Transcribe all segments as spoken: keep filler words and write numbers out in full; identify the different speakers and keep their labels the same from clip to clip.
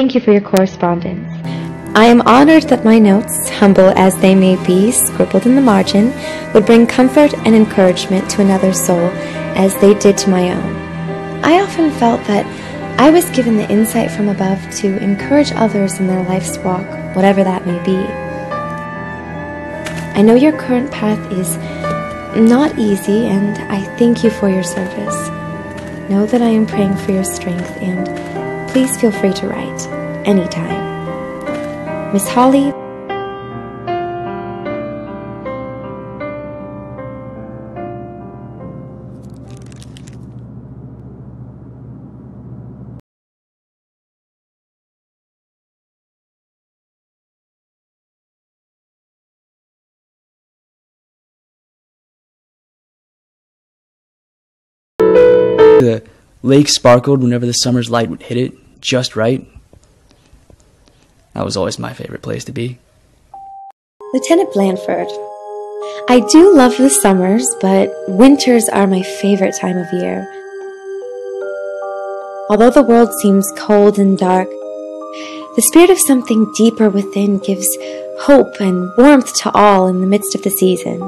Speaker 1: Thank you for your correspondence. I am honored that my notes, humble as they may be, scribbled in the margin, would bring comfort and encouragement to another soul as they did to my own. I often felt that I was given the insight from above to encourage others in their life's walk, whatever that may be. I know your current path is not easy, and I thank you for your service. Know that I am praying for your strength, and please feel free to write anytime. Miss Holly.
Speaker 2: The lake sparkled whenever the summer's light would hit it just right. That was always my favorite place to be.
Speaker 1: Lieutenant Blandford, I do love the summers, but winters are my favorite time of year. Although the world seems cold and dark, the spirit of something deeper within gives hope and warmth to all in the midst of the season.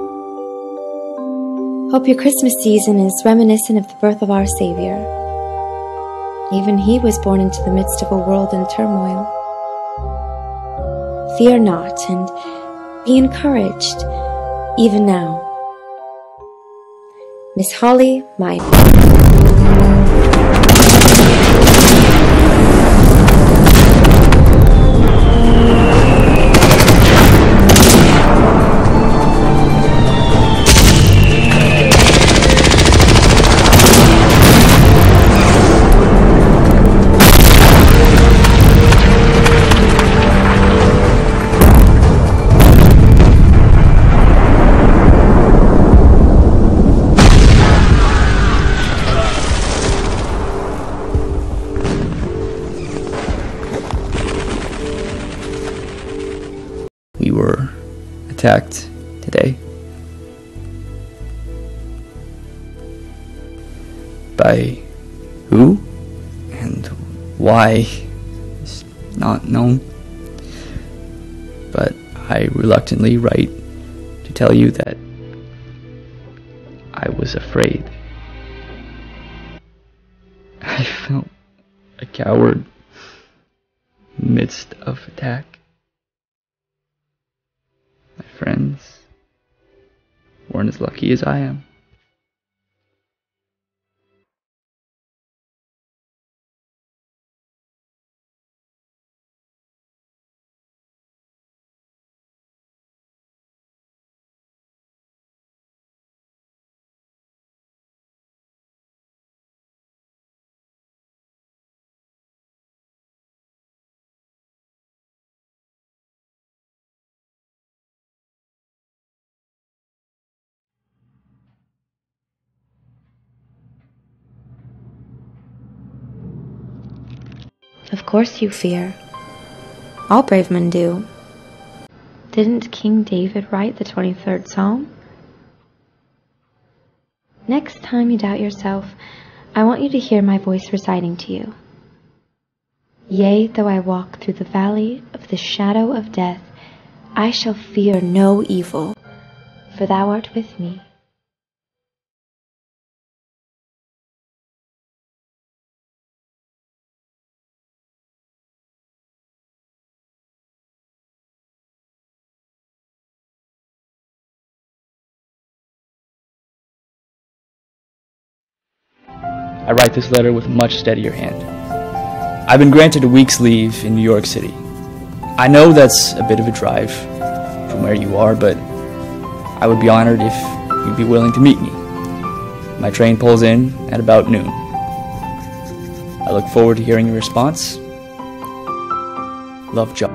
Speaker 1: Hope your Christmas season is reminiscent of the birth of our Savior. Even He was born into the midst of a world in turmoil. Fear not, and be encouraged, even now. Miss Holly, my...
Speaker 2: We were attacked today by who and why is not known, but I reluctantly write to tell you that I was afraid. I felt a coward in the midst of attack. My friends weren't as lucky as I am.
Speaker 1: Of course you fear. All brave men do. Didn't King David write the twenty-third Psalm? Next time you doubt yourself, I want you to hear my voice reciting to you. Yea, though I walk through the valley of the shadow of death, I shall fear no evil, for thou art with me.
Speaker 2: I write this letter with a much steadier hand. I've been granted a week's leave in New York City. I know that's a bit of a drive from where you are, but I would be honored if you'd be willing to meet me. My train pulls in at about noon. I look forward to hearing your response. Love, John.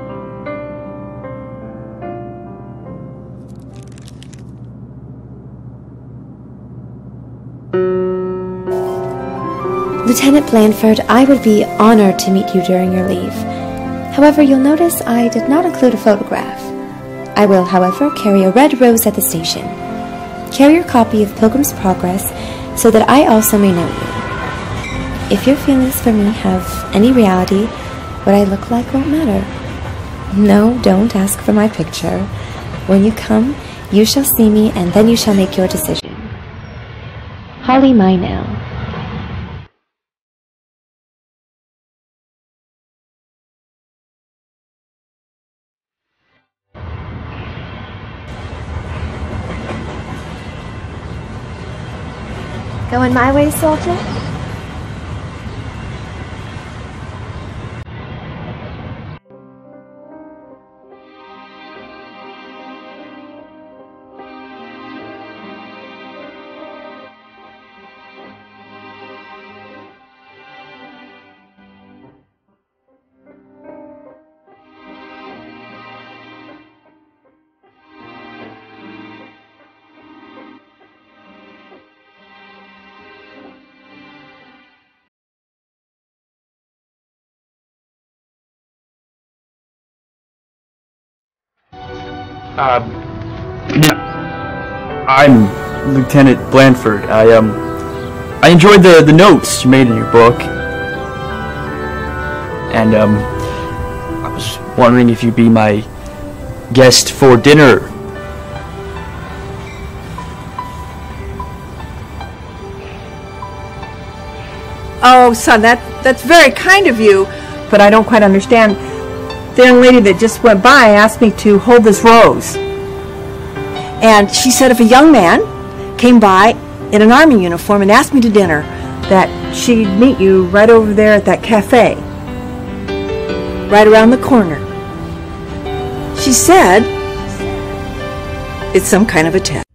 Speaker 1: Lieutenant Blandford, I would be honored to meet you during your leave. However, you'll notice I did not include a photograph. I will, however, carry a red rose at the station. Carry your copy of Pilgrim's Progress so that I also may know you. If your feelings for me have any reality, What I look like won't matter. No, don't ask for my picture. When you come, you shall see me, and then you shall make your decision. Holly Minell. Going my way, soldier?
Speaker 2: Uh, I'm Lieutenant Blandford. I, um, I enjoyed the, the notes you made in your book. And, um, I was wondering if you'd be my guest for dinner.
Speaker 3: Oh, son, that, that's very kind of you, but I don't quite understand. The young lady that just went by asked me to hold this rose. And she said if a young man came by in an army uniform and asked me to dinner, that she'd meet you right over there at that cafe, right around the corner. She said it's some kind of a test.